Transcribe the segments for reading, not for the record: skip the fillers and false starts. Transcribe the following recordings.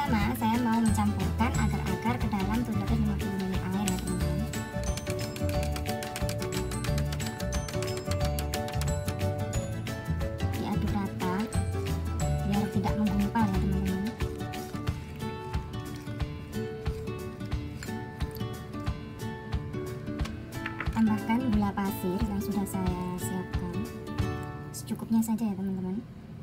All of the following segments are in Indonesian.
pertama saya mau mencampurkan agar-agar ke dalam 750 ml air ya teman-teman. Diaduk rata biar tidak menggumpal ya teman-teman. Tambahkan gula pasir yang sudah saya siapkan secukupnya saja ya teman-teman.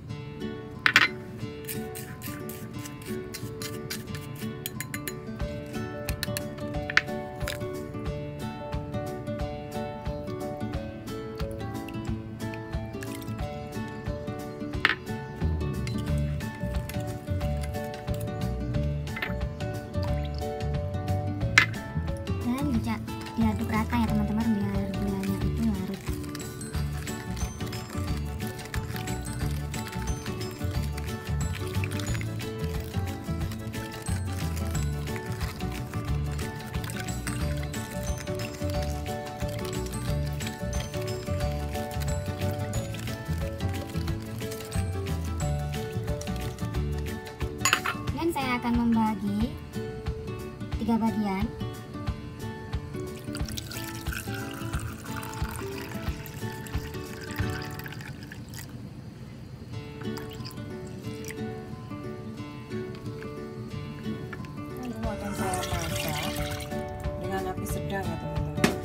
Dan juga diaduk rata ya teman-teman biar gulanya itu larut. Dan saya akan membagi 3 bagian. Akan saya masak dengan api sedang ya teman-teman.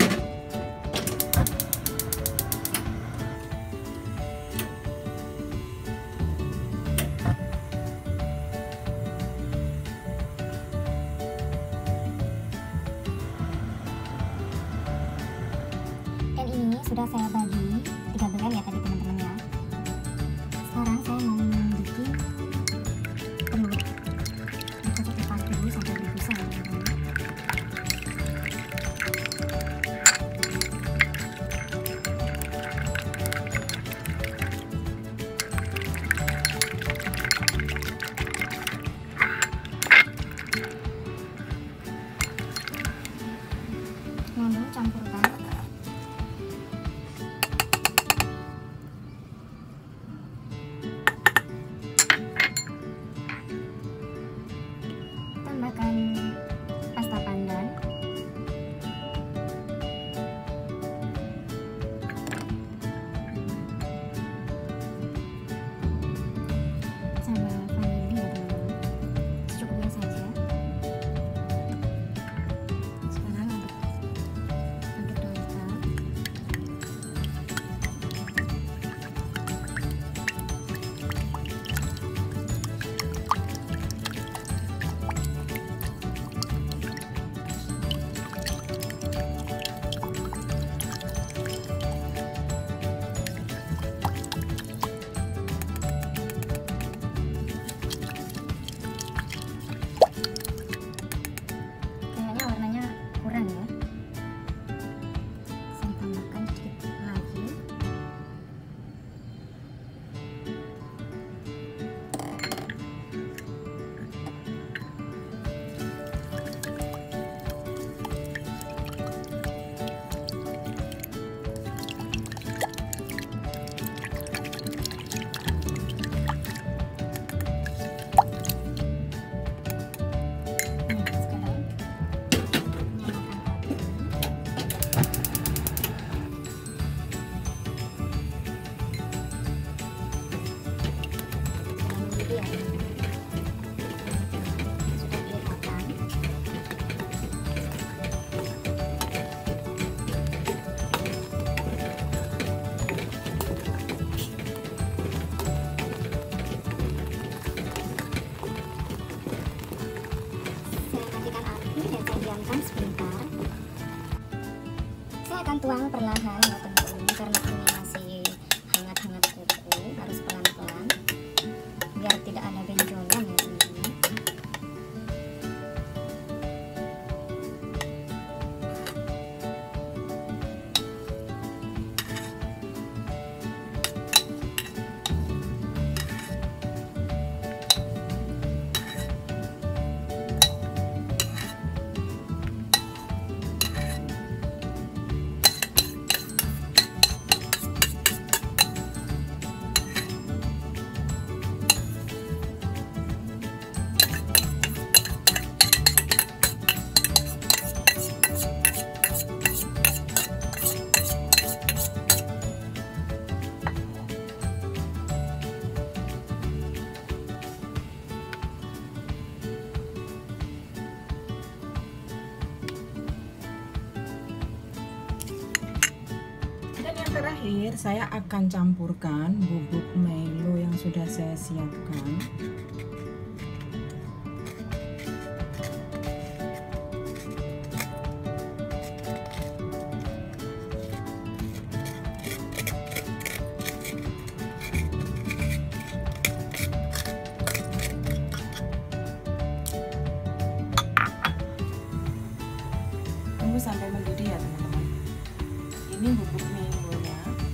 Dan ini sudah saya bagi 3 bagian ya tadi teman-teman ya. Sekarang saya mau bikin telur. Dikocok lepas dulu sampai berbusa ya teman-teman. Lalu campurkan tambahkan pasta pandan, sama vanili ya teman-teman, secukupnya saja. Sekarang aduk rata. Kayaknya warnanya kurang ya. Saya tambahkan sedikit lagi. Sekarang nyalakan api. Ini ya, sudah diletakkan. Saya matikan api dan saya diamkan sebentar. Saya akan tuang perlahan ya teman-teman, karena ini masih hangat-hangat kuku, harus pelan-pelan biar tidak ada benjolan ya teman-teman. terakhir saya akan campurkan bubuk Milo yang sudah saya siapkan. Tunggu sampai mendidih ya teman-teman. Ini bubuk Milonya.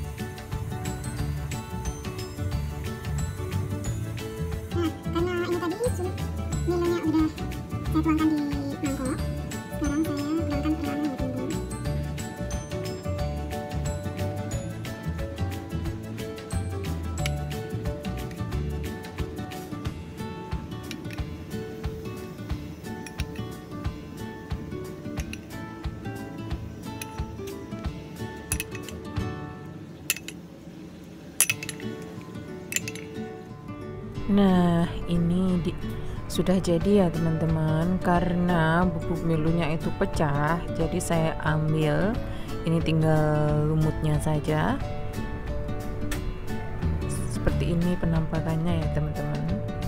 Nah, karena ini tadi Milonya udah saya tuangkan di mangkok. Sekarang saya tuangkan ke dalam minyak bumbu. Nah, ini sudah jadi ya teman-teman. Karena bubuk Milonya itu pecah, jadi saya ambil. Ini tinggal lumutnya saja. Seperti ini penampakannya ya teman-teman.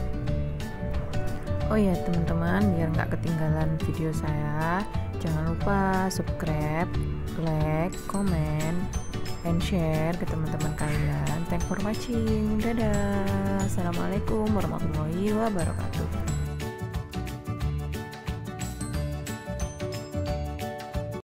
Oh ya teman-teman, biar nggak ketinggalan video saya, jangan lupa subscribe, like, comment, and share ke teman-teman kalian. Thanks for watching. Dadah. Assalamualaikum warahmatullahi wabarakatuh.